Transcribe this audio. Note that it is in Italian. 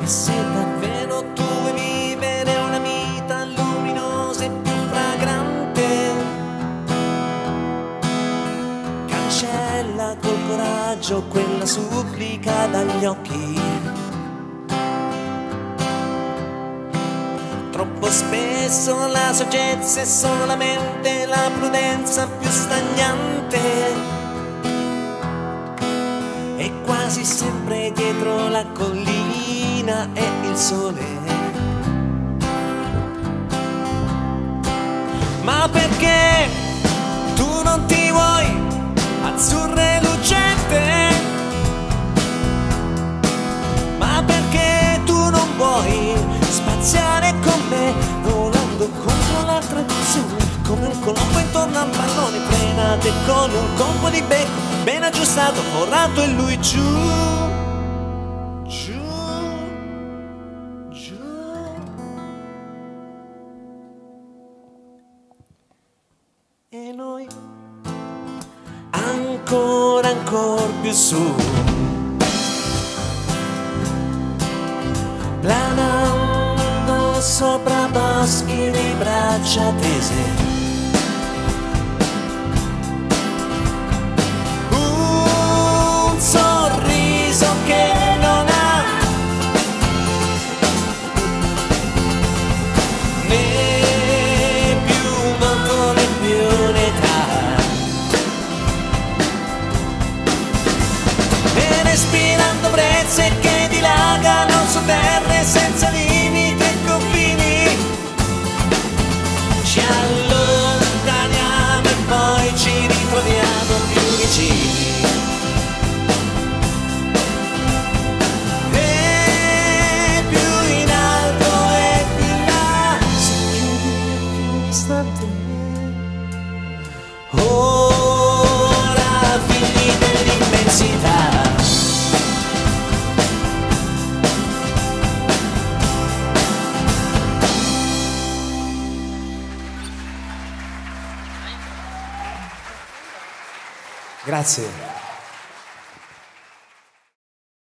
E se davvero tu vuoi vivere una vita luminosa e più fragrante, cancella col coraggio quella supplica dagli occhi. Troppo spesso la saggezza è solo la mente, la prudenza più stagnante. E quasi sempre dietro la collina è il sole. Ma perché tu non ti vuoi azzurre lucente? Ma perché tu non vuoi spaziare con me, volando contro la tradizione, come un colombo intorno a un pallone, frenate con un colpo di becco ben aggiustato, forrato e lui giù, giù, giù. E noi ancora più su, planando sopra boschi di braccia tese. Un sorriso che non ha né più volto né più un'età. E respirando brezze che dilagano su terre senza limiti e confini, ci allontaniamo e poi ci ritroviamo più vicini. E più in alto e più in là, se chiudi gli occhi un istante, ora figli dell'immensità. Grazie.